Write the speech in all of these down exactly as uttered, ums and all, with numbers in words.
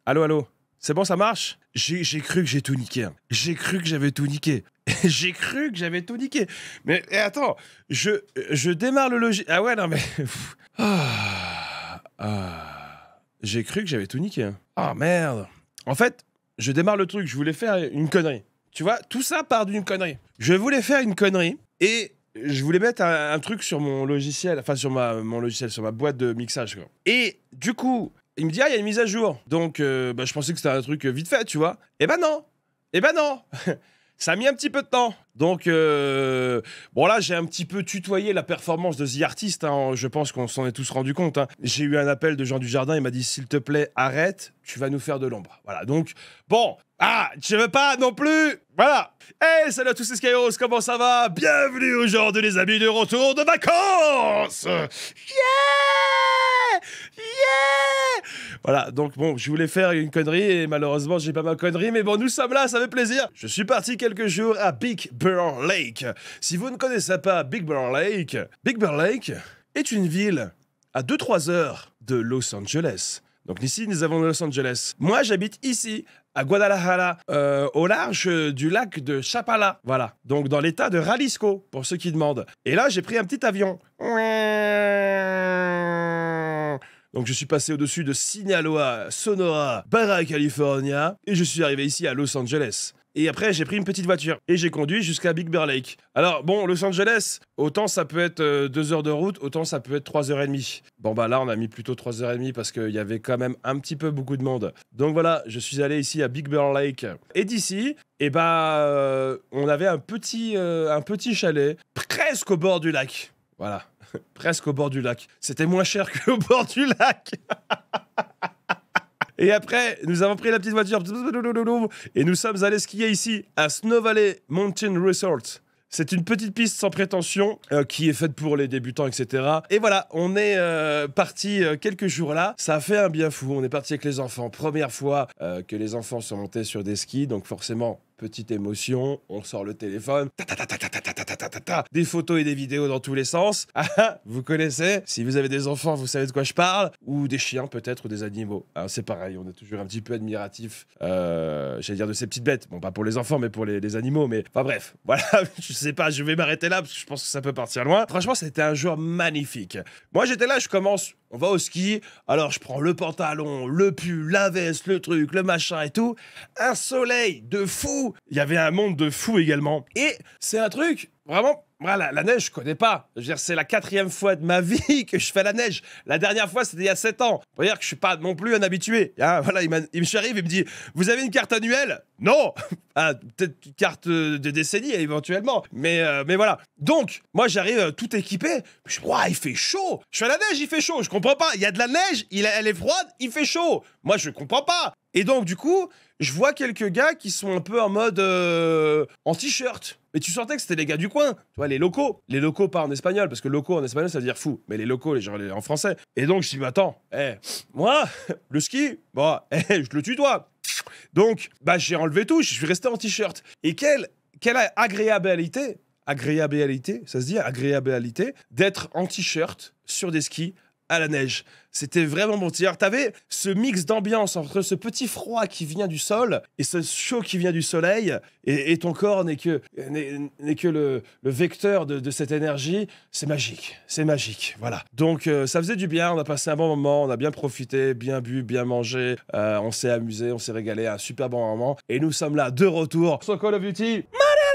Allô, allô. C'est bon, ça marche? J'ai cru que j'ai tout niqué. Hein. J'ai cru que j'avais tout niqué. J'ai cru que j'avais tout niqué. Mais et attends, je, je démarre le logis... Ah ouais, non mais... ah, ah. J'ai cru que j'avais tout niqué. Hein. Ah merde. En fait, je démarre le truc, je voulais faire une connerie. Tu vois, tout ça part d'une connerie. Je voulais faire une connerie et je voulais mettre un, un truc sur mon logiciel, enfin sur ma, mon logiciel, sur ma boîte de mixage. Quoi. Et du coup, il me dit, ah, il y a une mise à jour. Donc, euh, bah, je pensais que c'était un truc vite fait, tu vois. Eh ben non. Eh ben non. Ça a mis un petit peu de temps. Donc, euh, bon là, j'ai un petit peu tutoyé la performance de The Artist. Hein. Je pense qu'on s'en est tous rendu compte. Hein. J'ai eu un appel de Jean Dujardin. Il m'a dit, s'il te plaît, arrête. Tu vas nous faire de l'ombre. Voilà, donc, bon. Ah, tu veux pas non plus. Voilà. Hey, salut à tous les Skyros, comment ça va? Bienvenue aujourd'hui les amis de retour de vacances. Yeah. Yeah. Voilà, donc bon, je voulais faire une connerie et malheureusement j'ai pas ma connerie, mais bon, nous sommes là, ça fait plaisir. Je suis parti quelques jours à Big Bear Lake. Si vous ne connaissez pas Big Bear Lake, Big Bear Lake est une ville à deux trois heures de Los Angeles. Donc ici, nous avons Los Angeles. Moi, j'habite ici, à Guadalajara, euh, au large du lac de Chapala. Voilà, donc dans l'état de Jalisco, pour ceux qui demandent. Et là, j'ai pris un petit avion. Donc je suis passé au-dessus de Sinaloa, Sonora, Baja California, et je suis arrivé ici à Los Angeles. Et après, j'ai pris une petite voiture et j'ai conduit jusqu'à Big Bear Lake. Alors, bon, Los Angeles, autant ça peut être euh, deux heures de route, autant ça peut être trois heures trente. Bon, bah là, on a mis plutôt trois heures trente parce qu'il y avait quand même un petit peu beaucoup de monde. Donc voilà, je suis allé ici à Big Bear Lake. Et d'ici, eh bah, euh, on avait un petit, euh, un petit chalet presque au bord du lac. Voilà, presque au bord du lac. C'était moins cher qu'au bord du lac. Et après, nous avons pris la petite voiture et nous sommes allés skier ici à Snow Valley Mountain Resort. C'est une petite piste sans prétention euh, qui est faite pour les débutants, et cetera. Et voilà, on est euh, parti euh, quelques jours là. Ça a fait un bien fou. On est parti avec les enfants. Première fois euh, que les enfants sont montés sur des skis, donc forcément, petite émotion. On sort le téléphone. Ta -ta -ta -ta -ta -ta -ta -ta -ta -ta -ta. Des photos et des vidéos dans tous les sens. Ah, vous connaissez. Si vous avez des enfants, vous savez de quoi je parle. Ou des chiens peut-être, ou des animaux. C'est pareil, on est toujours un petit peu admiratif. Euh, J'allais dire de ces petites bêtes. Bon, pas pour les enfants, mais pour les, les animaux. Mais enfin bref, voilà. Je sais pas, je vais m'arrêter là parce que je pense que ça peut partir loin. Franchement, c'était un jour magnifique. Moi, j'étais là, je commence. On va au ski, alors je prends le pantalon, le pull, la veste, le truc, le machin et tout. Un soleil de fou. Il y avait un monde de fou également. Et c'est un truc, vraiment, voilà, la neige, je connais pas. Je veux dire, c'est la quatrième fois de ma vie que je fais la neige. La dernière fois, c'était il y a sept ans. Faut dire que je suis pas non plus un habitué. Hein, voilà, il, il me arrive, il me dit, vous avez une carte annuelle? Non. Ah, peut-être une carte de décennie éventuellement. Mais, euh, mais voilà. Donc, moi, j'arrive euh, tout équipé. Je dis, ouah, il fait chaud. Je fais la neige, il fait chaud. Je comprends pas. Il y a de la neige, il, elle est froide, il fait chaud. Moi, je comprends pas. Et donc, du coup, je vois quelques gars qui sont un peu en mode euh, en t-shirt. Mais tu sentais que c'était les gars du coin, tu vois, les locaux. Les locaux, pas en espagnol, parce que locaux en espagnol, ça veut dire fou. Mais les locaux, les gens les, en français. Et donc, je dis, bah, attends, eh, moi, le ski, bon, eh, je le tutoie. Donc, bah, j'ai enlevé tout, je suis resté en t-shirt. Et quelle, quelle agréabilité, agréabilité, ça se dit, agréabilité, d'être en t-shirt sur des skis à la neige. C'était vraiment bon. T'avais ce mix d'ambiance entre ce petit froid qui vient du sol et ce chaud qui vient du soleil, et, et ton corps n'est que, n'est que le, le vecteur de, de cette énergie. C'est magique, c'est magique, voilà. Donc euh, ça faisait du bien, on a passé un bon moment, on a bien profité, bien bu, bien mangé, euh, on s'est amusé, on s'est régalé, un super bon moment, et nous sommes là de retour sur Call of Duty Modern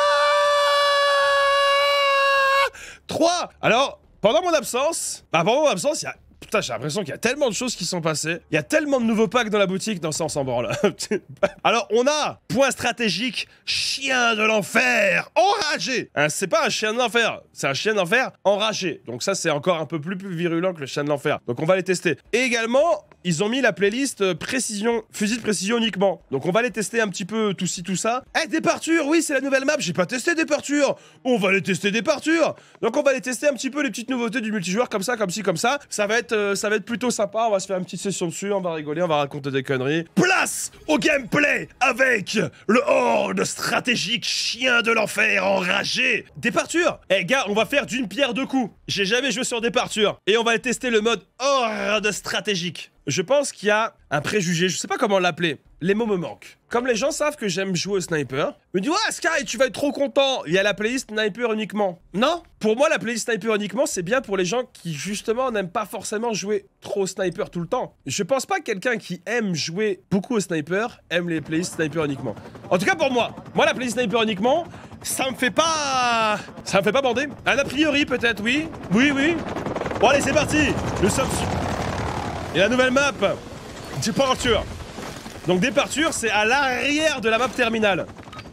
Warfare trois. Alors, pendant mon absence, bah pendant mon absence, il y a... Putain, j'ai l'impression qu'il y a tellement de choses qui sont passées. Il y a tellement de nouveaux packs dans la boutique. Non, ça, on s'en branle. Alors, on a, point stratégique, chien de l'enfer enragé. Hein, c'est pas un chien de l'enfer, c'est un chien d'enfer enragé. Donc ça, c'est encore un peu plus, plus virulent que le chien de l'enfer. Donc on va les tester. Et également, ils ont mis la playlist précision, fusil de précision uniquement. Donc on va les tester un petit peu tout ci, tout ça. Eh, hey, Departure, oui, c'est la nouvelle map. J'ai pas testé Departure. On va les tester Departure. Donc on va les tester un petit peu les petites nouveautés du multijoueur, comme ça, comme ci, comme ça. Ça va être, euh, ça va être plutôt sympa. On va se faire une petite session dessus, on va rigoler, on va raconter des conneries. Place au gameplay avec le horde stratégique chien de l'enfer enragé. Departure. Eh, hey, gars, on va faire d'une pierre deux coups. J'ai jamais joué sur Departure. Et on va tester le mode horde stratégique. Je pense qu'il y a un préjugé, je sais pas comment l'appeler. Les mots me manquent. Comme les gens savent que j'aime jouer au sniper, ils me disent « Ouais, Sky, tu vas être trop content, il y a la playlist sniper uniquement. » Non, pour moi, la playlist sniper uniquement, c'est bien pour les gens qui, justement, n'aiment pas forcément jouer trop au sniper tout le temps. Je pense pas que quelqu'un qui aime jouer beaucoup au sniper aime les playlists sniper uniquement. En tout cas, pour moi. Moi, la playlist sniper uniquement, ça me fait pas... Ça me fait pas bander. Un a priori, peut-être, oui. Oui, oui. Bon, allez, c'est parti. Nous sommes... Et la nouvelle map, Departure. Donc Departure, c'est à l'arrière de la map terminale.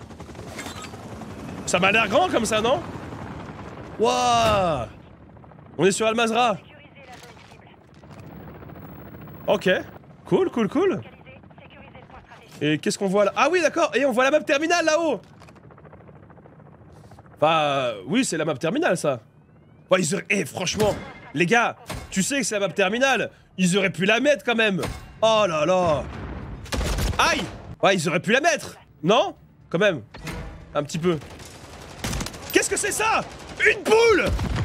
Ça m'a l'air grand comme ça, non? Waouh. On est sur Al-Mazrah. Ok. Cool, cool, cool. Et qu'est-ce qu'on voit là? Ah oui, d'accord. Et on voit la map terminale là-haut. Enfin, euh, oui, c'est la map terminale, ça. Ouais, ils auraient... Eh, franchement, les gars, tu sais que c'est la map terminale. Ils auraient pu la mettre quand même. Oh là là. Aïe. Ouais, ils auraient pu la mettre. Non? Quand même. Un petit peu. Qu'est-ce que c'est ça? Une boule.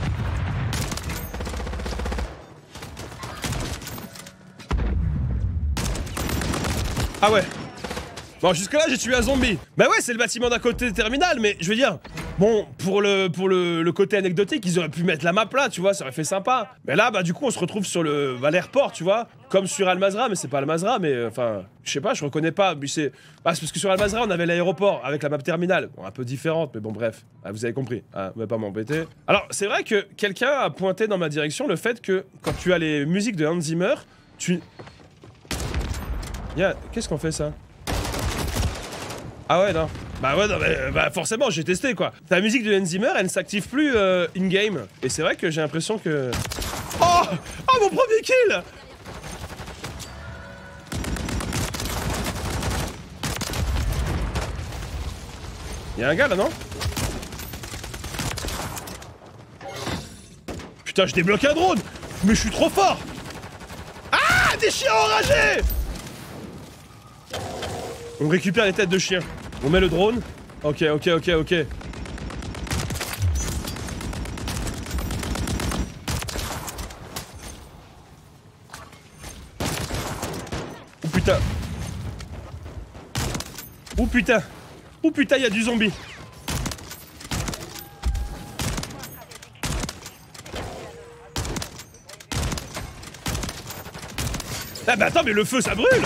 Ah ouais. Bon, jusque-là, j'ai tué un zombie. Bah ouais, c'est le bâtiment d'à côté terminal, mais je veux dire... Bon, pour le pour le, le côté anecdotique, ils auraient pu mettre la map là, tu vois, ça aurait fait sympa. Mais là, bah du coup, on se retrouve sur le bah, l'airport, tu vois, comme sur Al-Mazrah, mais c'est pas Al-Mazrah, mais euh, enfin, je sais pas, je reconnais pas. Mais c'est bah, parce que sur Al-Mazrah, on avait l'aéroport avec la map terminale, bon, un peu différente, mais bon, bref, ah, vous avez compris. Ah, vous allez pas m'embêter. Alors, c'est vrai que quelqu'un a pointé dans ma direction le fait que quand tu as les musiques de Hans Zimmer, tu... Yeah, qu'est-ce qu'on fait ça? Ah ouais, non. Bah ouais, non, mais, bah forcément, j'ai testé quoi. Ta musique de Hans Zimmer, elle ne s'active plus euh, in-game. Et c'est vrai que j'ai l'impression que... Oh! Oh, mon premier kill! Y'a un gars là, non? Putain, je débloque un drone! Mais je suis trop fort! Ah! Des chiens enragés! On récupère les têtes de chiens. On met le drone. Ok, ok, ok, ok. Oh putain. Oh putain. Oh putain, il y a du zombie. Ah bah attends, mais le feu ça brûle.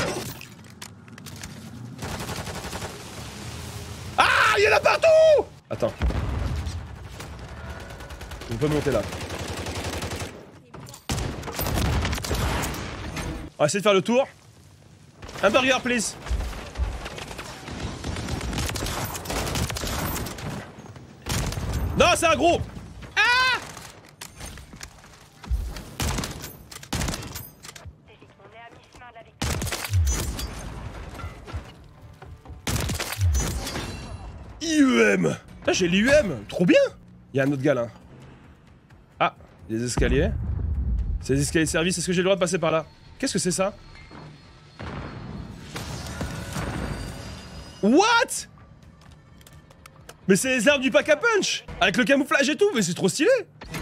Il y en a partout! Attends. On peut monter là. On va essayer de faire le tour. Un burger, please. Non, c'est un gros! Ah! I U M. Ah, j'ai l'I U M. Trop bien. Il y a un autre gars là. Ah, les escaliers. C'est les escaliers de service. Est-ce que j'ai le droit de passer par là? Qu'est-ce que c'est ça? What? Mais c'est les armes du pack à punch. Avec le camouflage et tout. Mais c'est trop stylé.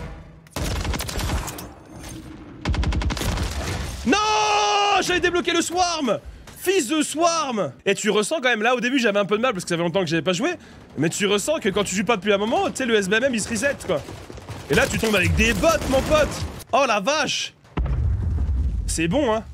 Non, j'avais débloqué le swarm. Fils de swarm! Et tu ressens quand même, là au début j'avais un peu de mal parce que ça fait longtemps que j'avais pas joué, mais tu ressens que quand tu joues pas depuis un moment, tu sais le S B M M il se reset quoi. Et là tu tombes avec des bots mon pote! Oh la vache! C'est bon hein!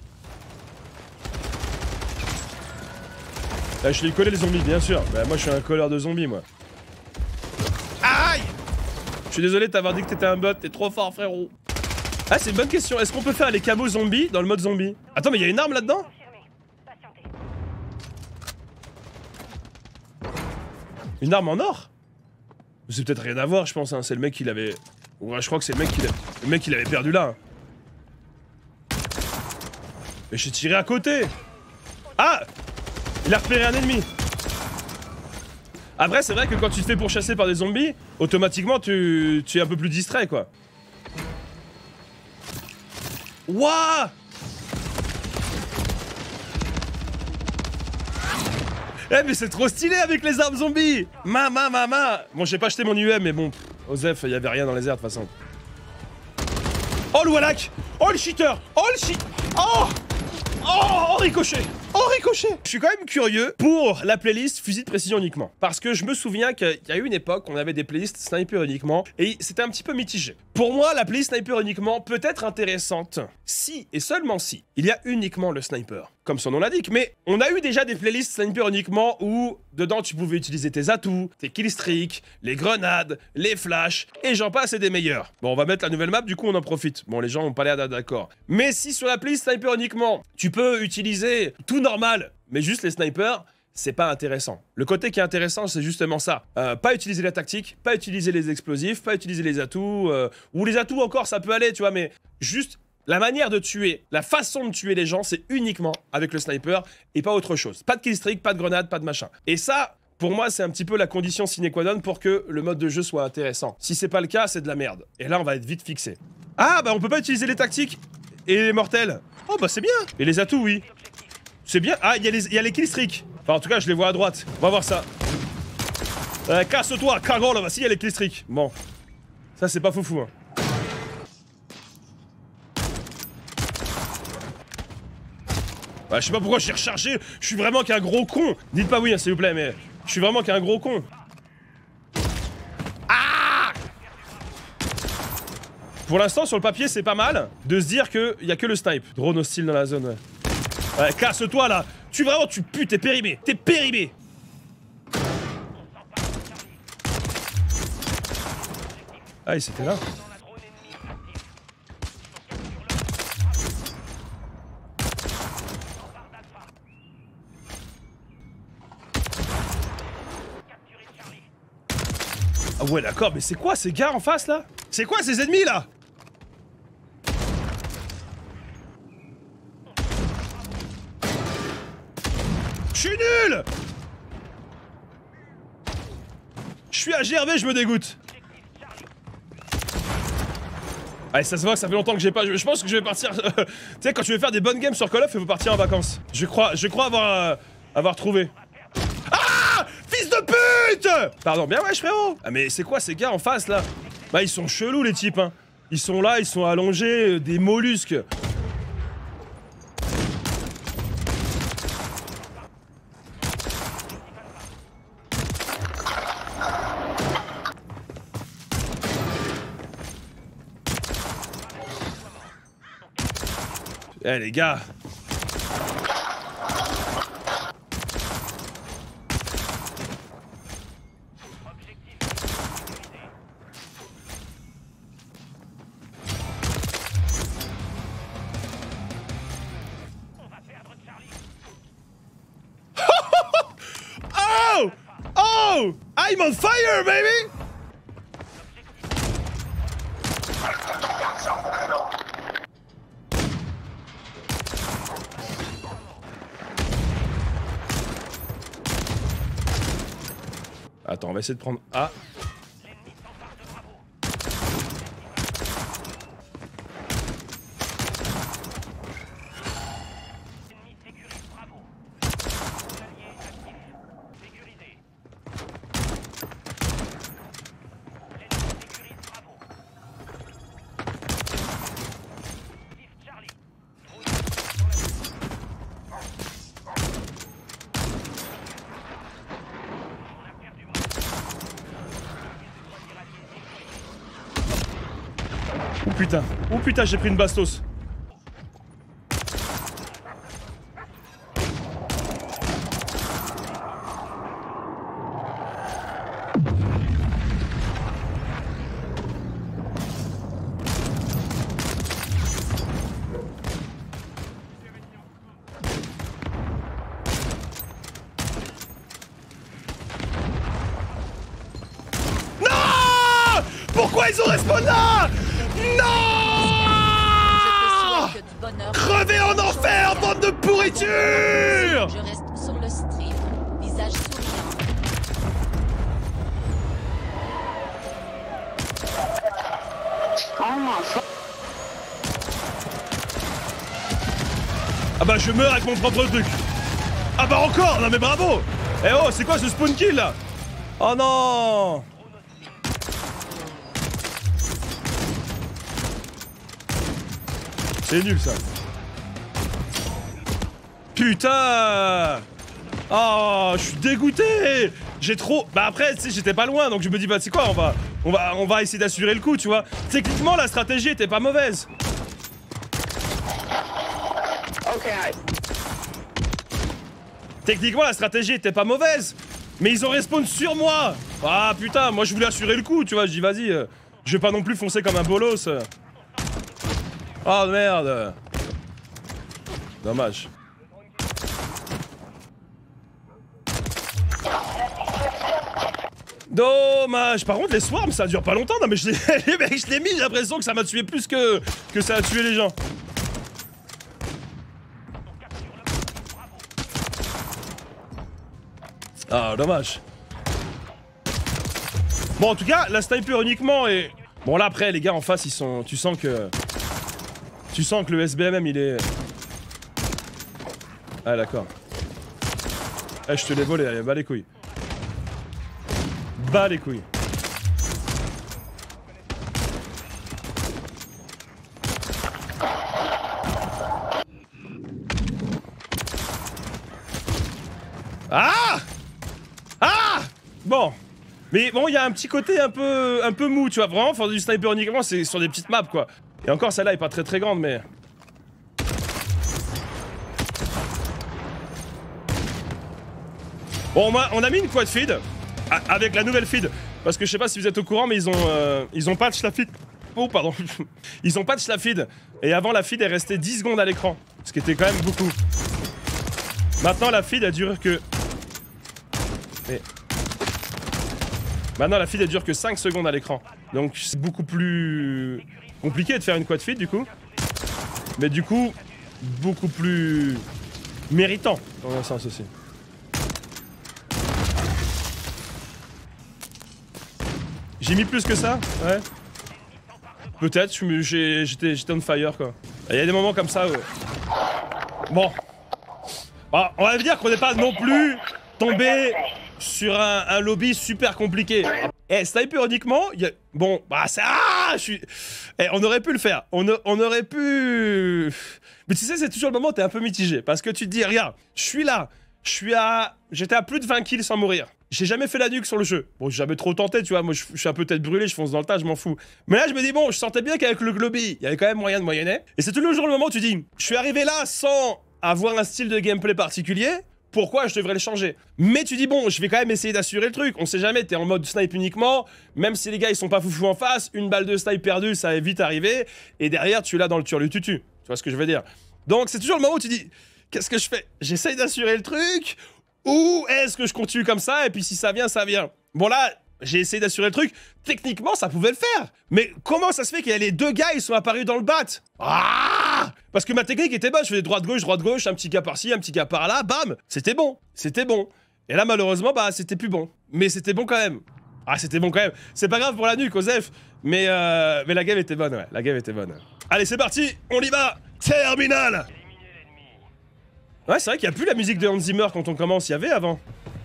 Là je vais coller les zombies bien sûr, bah, moi je suis un colleur de zombies moi. Aïe! Je suis désolé de t'avoir dit que t'étais un bot, t'es trop fort frérot. Ah c'est une bonne question, est-ce qu'on peut faire les camos zombies dans le mode zombie? Attends mais il y a une arme là-dedans? Une arme en or? C'est peut-être rien à voir, je pense. Hein. C'est le mec qui l'avait. Ouais, je crois que c'est le mec qui l'avait. Le mec qui l'avait perdu là. Hein. Mais j'ai tiré à côté. Ah! Il a repéré un ennemi. Après, c'est vrai que quand tu te fais pourchasser par des zombies, automatiquement tu, tu es un peu plus distrait quoi. Wouah! Eh mais c'est trop stylé avec les armes zombies. Ma ma ma ma. Bon j'ai pas acheté mon I U M mais bon, Osef, il y avait rien dans les airs de toute façon. Oh le Wallach. Oh le cheater. Oh le cheat. Oh. Oh, oh ricochet. Oh ricochet. Je suis quand même curieux pour la playlist fusil de précision uniquement. Parce que je me souviens qu'il y a eu une époque où on avait des playlists sniper uniquement. Et c'était un petit peu mitigé. Pour moi, la playlist sniper uniquement peut être intéressante si, et seulement si, il y a uniquement le sniper. Comme son nom l'indique. Mais on a eu déjà des playlists sniper uniquement où dedans tu pouvais utiliser tes atouts, tes killstreaks, les grenades, les flashs, et j'en passe et des meilleurs. Bon, on va mettre la nouvelle map, du coup on en profite. Bon, les gens ont pas l'air d'être d'accord. Mais si sur la playlist sniper uniquement, tu peux utiliser tout normal, mais juste les snipers, c'est pas intéressant. Le côté qui est intéressant, c'est justement ça. Euh, pas utiliser la tactique, pas utiliser les explosifs, pas utiliser les atouts, euh, ou les atouts encore, ça peut aller, tu vois, mais juste la manière de tuer, la façon de tuer les gens, c'est uniquement avec le sniper et pas autre chose. Pas de killstreak, pas de grenade, pas de machin. Et ça, pour moi, c'est un petit peu la condition sine qua non pour que le mode de jeu soit intéressant. Si c'est pas le cas, c'est de la merde. Et là, on va être vite fixé. Ah, bah on peut pas utiliser les tactiques et les mortels. Oh, bah c'est bien. Et les atouts, oui. C'est bien. Ah, il y a les, y a les killstreaks. Enfin, en tout cas, je les vois à droite. On va voir ça. Euh, casse-toi, cagole, va. Si, il y a les killstreaks. Bon. Ça, c'est pas foufou, hein. Bah, je sais pas pourquoi je suis rechargé. Je suis vraiment qu'un gros con. Dites pas oui, hein, s'il vous plaît, mais je suis vraiment qu'un gros con. Ah! Pour l'instant, sur le papier, c'est pas mal de se dire qu'il y a que le snipe. Drone hostile dans la zone, ouais. Ouais, casse-toi là. Tu vraiment, tu pues, t'es périmé. T'es périmé. Ah, c'était là. Ah ouais, d'accord, mais c'est quoi ces gars en face là? C'est quoi ces ennemis là? Je suis nul! Je suis à G R V, je me dégoûte. Allez, ça se voit que ça fait longtemps que j'ai pas... Je pense que je vais partir... tu sais, quand tu veux faire des bonnes games sur Call of, il faut partir en vacances. Je crois, je crois avoir... Euh, avoir trouvé. Ah! Fils de pute! Pardon, bien wesh frérot. Ah mais c'est quoi ces gars en face là? Bah ils sont chelous les types hein. Ils sont là, ils sont allongés, euh, des mollusques. Eh les gars. Oh! Oh! I'm on fire, baby! Attends, on va essayer de prendre A. Oh putain, oh putain, j'ai pris une bastos. Non! Pourquoi ils ont respawn là? Non! Crevez en enfer, bande de pourriture! Je reste sur le stream, visage souriant. Ah bah je meurs avec mon propre truc. Ah bah encore! Non mais bravo! Eh oh, c'est quoi ce spawn kill là? Oh non! C'est nul ça. Putain. Oh, je suis dégoûté. J'ai trop... Bah après, tu sais, j'étais pas loin, donc je me dis, bah tu sais quoi, on va, on va, on va essayer d'assurer le coup, tu vois. Techniquement, la stratégie était pas mauvaise. Ok. Techniquement, la stratégie était pas mauvaise. Mais ils ont respawn sur moi. Ah putain, moi je voulais assurer le coup, tu vois. Je dis, vas-y, euh, je vais pas non plus foncer comme un bolos. Oh merde. Dommage. Dommage. Par contre, les swarms, ça dure pas longtemps. Non, mais je l'ai mis, j'ai l'impression que ça m'a tué plus que, que ça a tué les gens. Ah, dommage. Bon, en tout cas, la sniper uniquement et... Bon, là, après, les gars en face, ils sont... Tu sens que... Tu sens que le S B M M, il est... Ah, d'accord. Eh, je te l'ai volé, allez, bas les couilles. Bas les couilles. Ah! Ah! Bon. Mais bon, il y a un petit côté un peu, un peu mou, tu vois. Vraiment, faire du sniper uniquement, c'est sur des petites maps, quoi. Et encore, celle-là est pas très très grande, mais... Bon, on a, on a mis une quad feed avec la nouvelle feed. Parce que je sais pas si vous êtes au courant, mais ils ont, euh, ils ont patch la feed. Oh, pardon. Ils ont patch la feed. Et avant, la feed est restée dix secondes à l'écran. Ce qui était quand même beaucoup. Maintenant, la feed, elle dure que... Mais... Maintenant, la feed, elle dure que cinq secondes à l'écran. Donc, c'est beaucoup plus compliqué de faire une quad feed, du coup. Mais du coup, beaucoup plus méritant, dans un sens aussi. J'ai mis plus que ça? Ouais. Peut-être, j'étais on fire, quoi. Il y a des moments comme ça où... Bon. Bah, on va dire qu'on n'est pas non plus tombé sur un, un lobby super compliqué. Eh, sniper uniquement, y a... Bon, bah ça... Ah, je suis... Eh, on aurait pu le faire. On, a... on aurait pu... Mais tu sais, c'est toujours le moment où t'es un peu mitigé. Parce que tu te dis, regarde, je suis là. Je suis à... J'étais à plus de vingt kills sans mourir. J'ai jamais fait la nuque sur le jeu. Bon, j'ai jamais trop tenté, tu vois. Moi, je, je suis un peu tête brûlée, je fonce dans le tas, je m'en fous. Mais là, je me dis, bon, je sentais bien qu'avec le lobby, il y avait quand même moyen de moyenner. Et c'est toujours le moment où tu dis, je suis arrivé là sans avoir un style de gameplay particulier. Pourquoi je devrais le changer? Mais tu dis, bon, je vais quand même essayer d'assurer le truc. On sait jamais, t'es en mode snipe uniquement. Même si les gars, ils sont pas foufous en face, une balle de snipe perdue, ça va vite arriver. Et derrière, tu es là dans le turlututu. Tu vois ce que je veux dire? Donc, c'est toujours le moment où tu dis, qu'est-ce que je fais? J'essaye d'assurer le truc? Ou est-ce que je continue comme ça et puis si ça vient, ça vient? Bon là, j'ai essayé d'assurer le truc. Techniquement, ça pouvait le faire. Mais comment ça se fait qu'il y a les deux gars, ils sont apparus dans le bat? Ah! Parce que ma technique était bonne. Je faisais droite-gauche, droite-gauche, un petit gars par-ci, un petit gars par-là, bam! C'était bon. C'était bon. Et là, malheureusement, bah, c'était plus bon. Mais c'était bon quand même. Ah, c'était bon quand même. C'est pas grave pour la nuque, Osef. Mais, euh, mais la game était bonne, ouais. La game était bonne. Allez, c'est parti. On y va. Terminal. Ouais, c'est vrai qu'il n'y a plus la musique de Hans Zimmer quand on commence, il y avait avant.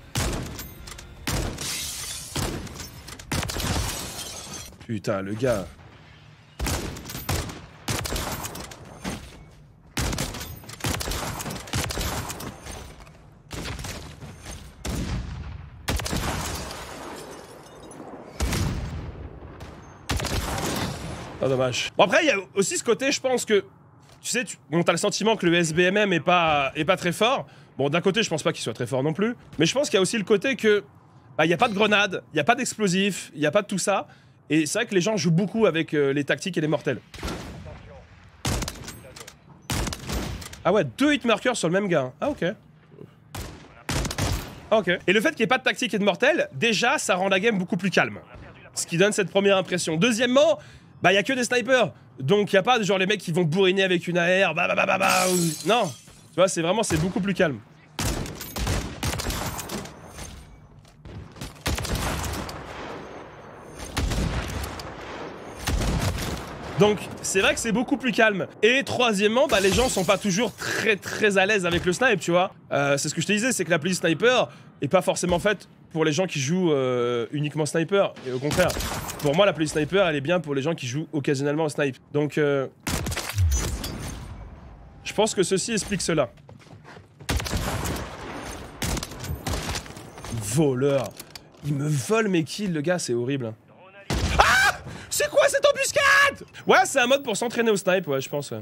Putain, le gars. Ah, dommage. Bon, après, il y a aussi ce côté, je pense que... Tu sais, tu bon, t'as le sentiment que le S B M M est pas, est pas très fort. Bon, d'un côté, je pense pas qu'il soit très fort non plus. Mais je pense qu'il y a aussi le côté que... Bah, il n'y a pas de grenades, il n'y a pas d'explosifs, il n'y a pas de tout ça. Et c'est vrai que les gens jouent beaucoup avec euh, les tactiques et les mortels. Ah ouais, deux hitmarkers sur le même gars. Ah, ok. Ah, ok. Et le fait qu'il n'y ait pas de tactique et de mortels, déjà, ça rend la game beaucoup plus calme. Ce qui donne cette première impression. Deuxièmement... Bah, il y a que des snipers. Donc, il n'y a pas genre les mecs qui vont bourriner avec une A R. Bah, bah, bah, bah, bah. Non. Tu vois, c'est vraiment, c'est beaucoup plus calme. Donc, c'est vrai que c'est beaucoup plus calme. Et troisièmement, bah, les gens sont pas toujours très très à l'aise avec le snipe, tu vois. Euh, c'est ce que je te disais, c'est que la playlist sniper est pas forcément faite pour les gens qui jouent euh, uniquement sniper. Et au contraire, pour moi, la playlist sniper, elle est bien pour les gens qui jouent occasionnellement au snipe. Donc, euh... Je pense que ceci explique cela. Voleur. Il me vole mes kills, le gars, c'est horrible. Ah! C'est quoi cette embuscade? Ouais, c'est un mode pour s'entraîner au snipe, ouais, je pense, ouais.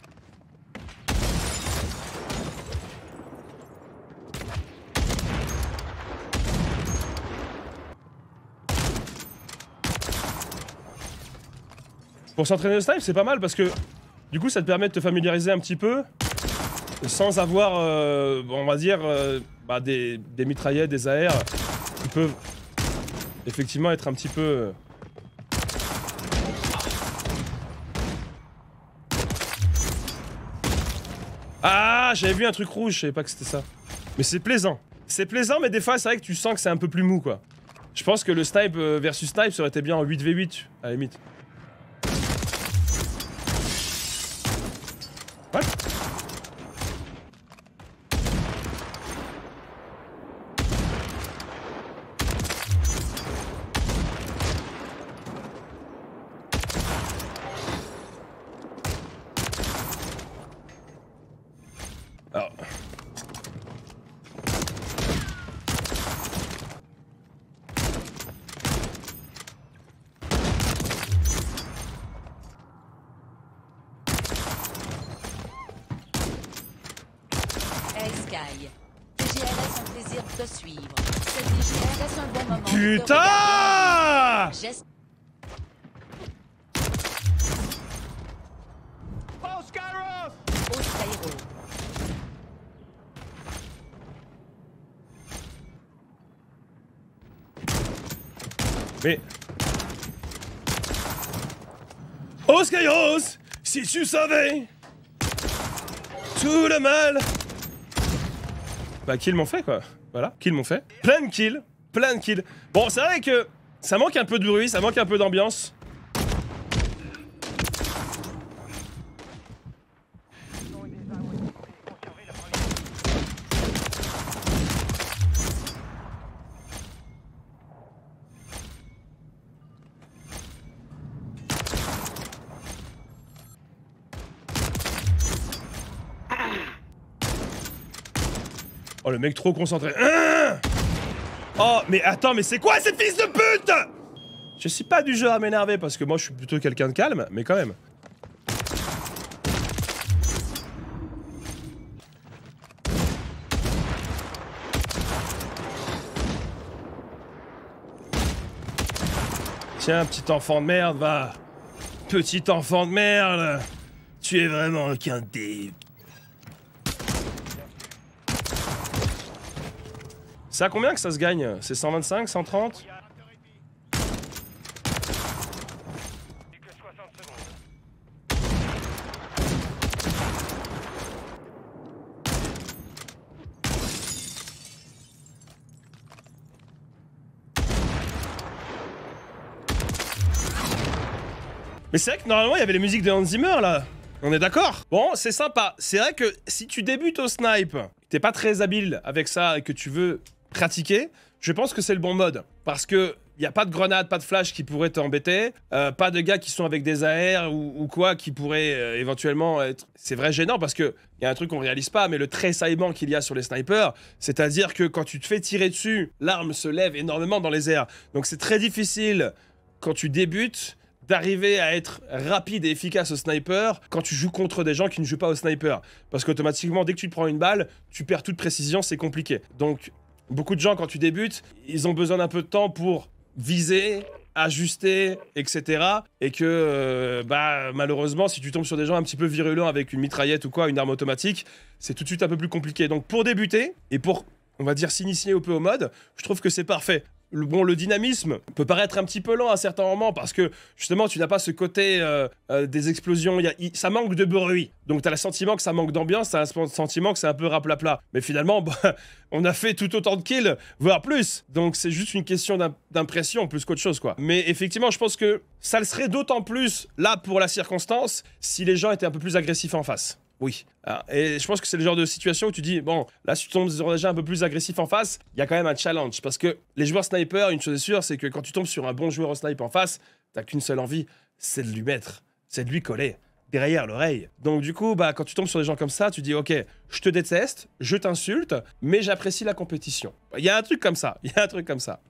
Pour s'entraîner au snipe, c'est pas mal parce que du coup, ça te permet de te familiariser un petit peu sans avoir, euh, on va dire, euh, bah, des, des mitraillettes, des A R qui peuvent effectivement être un petit peu... Euh... Ah, j'avais vu un truc rouge, je savais pas que c'était ça. Mais c'est plaisant. C'est plaisant, mais des fois, c'est vrai que tu sens que c'est un peu plus mou, quoi. Je pense que le snipe versus snipe, ça aurait été bien en huit v huit, à la limite. What? Alors... Sky. T G L S, un plaisir de te suivre. C'est T G L S, un bon moment. Putain! Geste... Oscaros! Oscairo. Mais... Oscairos, si tu savais tout le mal... Bah, kills m'ont fait, quoi. Voilà, kills m'ont fait. Plein de kills, plein de kills. Bon, c'est vrai que ça manque un peu de bruit, ça manque un peu d'ambiance. Oh, le mec trop concentré. Ah oh, mais attends, mais c'est quoi cette fils de pute? Je suis pas du genre à m'énerver parce que moi je suis plutôt quelqu'un de calme, mais quand même. Tiens, petit enfant de merde, va. Petit enfant de merde. Tu es vraiment qu'un dé... C'est à combien que ça se gagne? C'est cent vingt-cinq, cent trente? Mais c'est vrai que normalement il y avait les musiques de Hans Zimmer là. On est d'accord? Bon, c'est sympa. C'est vrai que si tu débutes au snipe, t'es pas très habile avec ça et que tu veux pratiquer, je pense que c'est le bon mode. Parce que il n'y a pas de grenade, pas de flash qui pourrait t'embêter, euh, pas de gars qui sont avec des A R ou, ou quoi qui pourraient euh, éventuellement être... C'est vrai gênant parce que il y a un truc qu'on réalise pas, mais le tressaillement qu'il y a sur les snipers, c'est-à-dire que quand tu te fais tirer dessus, l'arme se lève énormément dans les airs. Donc c'est très difficile quand tu débutes d'arriver à être rapide et efficace au sniper quand tu joues contre des gens qui ne jouent pas au sniper. Parce qu'automatiquement, dès que tu te prends une balle, tu perds toute précision, c'est compliqué. Donc, beaucoup de gens, quand tu débutes, ils ont besoin d'un peu de temps pour viser, ajuster, et cetera. Et que, euh, bah, malheureusement, si tu tombes sur des gens un petit peu virulents avec une mitraillette ou quoi, une arme automatique, c'est tout de suite un peu plus compliqué. Donc, pour débuter, et pour, on va dire, s'initier un peu au mode, je trouve que c'est parfait. Le, bon, le dynamisme peut paraître un petit peu lent à certains moments parce que justement tu n'as pas ce côté euh, euh, des explosions, y a, y, ça manque de bruit. Donc tu as le sentiment que ça manque d'ambiance, tu as le sentiment que c'est un peu raplapla. Mais finalement, bah, on a fait tout autant de kills, voire plus. Donc c'est juste une question d'impression plus qu'autre chose, quoi. Mais effectivement, je pense que ça le serait d'autant plus là pour la circonstance si les gens étaient un peu plus agressifs en face. Oui. Alors, et je pense que c'est le genre de situation où tu dis, bon, là, si tu tombes sur des gens un peu plus agressifs en face, il y a quand même un challenge. Parce que les joueurs snipers, une chose est sûre, c'est que quand tu tombes sur un bon joueur au snipe en face, t'as qu'une seule envie, c'est de lui mettre, c'est de lui coller. derrière l'oreille. Donc du coup, bah, quand tu tombes sur des gens comme ça, tu dis ok, je te déteste, je t'insulte, mais j'apprécie la compétition. Il y a un truc comme ça, il y a un truc comme ça.